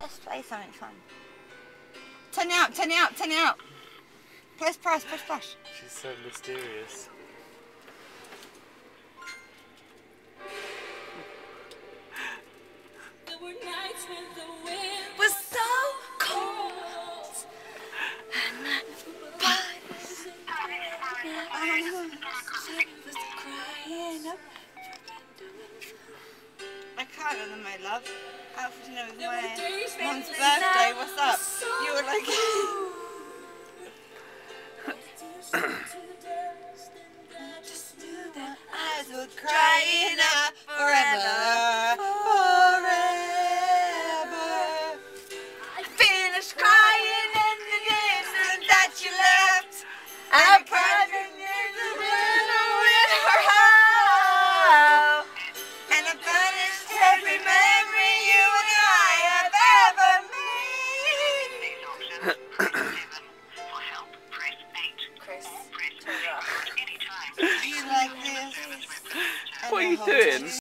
Let's play something fun. Turn it out, turn it out, turn it out. Press, press, push, push. She's so mysterious. There were nights when the wind Was so cold and my body was crying up. I can't remember my love. Out for dinner with my mum's birthday. What's up? You were like. Just knew that eyes were crying out forever, forever. I finished crying in the instant that you left. I'm crying in the middle with her house, and I finished every memory you and I have ever made. Chris, turn it off. Do you like this? What are you doing?